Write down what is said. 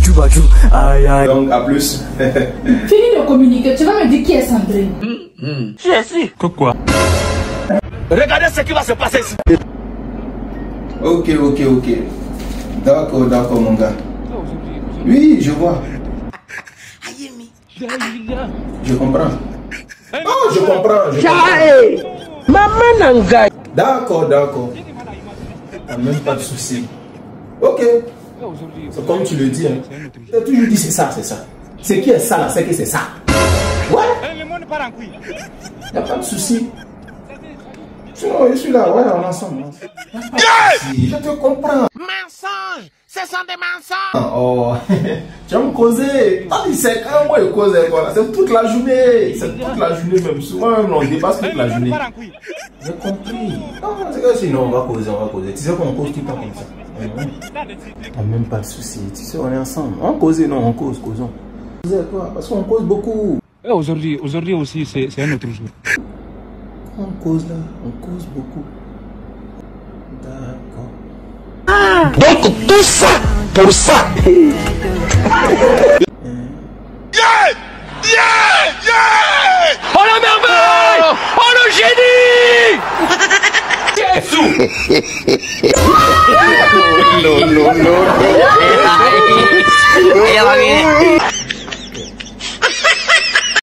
Bajou, Bajou. Aïe, aïe. Donc, à plus. Fini de communiquer, tu vas me dire qui est Sandrine. Je suis. Quoi? Regardez ce qui va se passer ici. Ok. D'accord, mon gars. Oui, je vois. Je comprends. Oh, je comprends. Maman Nanga. D'accord. Même pas de souci. Ok. C'est comme tu le dis. Hein. Tu as toujours dit c'est ça. C'est qui est ça là? C'est que c'est ça. Ouais. Il n'y a pas de souci. Sinon, je suis là. Ouais, on est ensemble. Je te comprends. Mensonge. Ce sont des mensonges. Oh, tu vas me causer. C'est quand moi je cause quoi. C'est toute la journée. C'est toute la journée même. Souvent même on dépasse toute la journée. J'ai compris. Non, c'est que sinon on va causer. Tu sais qu'on cause tout le temps comme ça. On n'a même pas de soucis. Tu sais, on est ensemble. On cause, non, on cause, causons. Toi, parce qu'on cause beaucoup. Aujourd'hui aussi, c'est un autre jour. On cause là, on cause beaucoup. D'accord. Donc tout ça pour ça. Oh la merveille! Oh le génie! No.